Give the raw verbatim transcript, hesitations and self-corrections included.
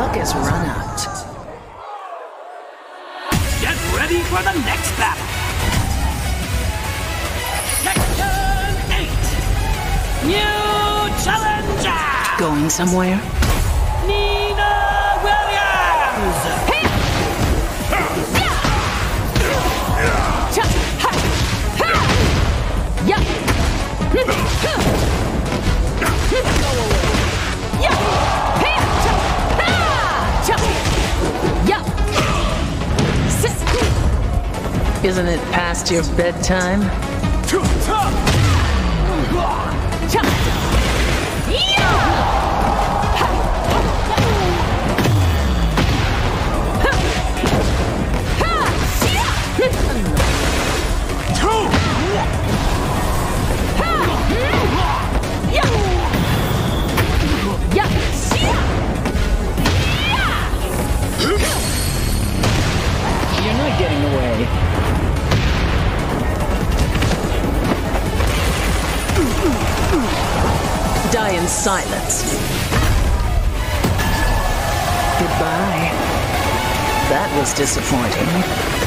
luck has run out. Get ready for the next battle! Tekken eight! New challenger! Going somewhere? Nina Williams! Isn't it past your bedtime? You're not getting away. Die in silence. Goodbye. That was disappointing.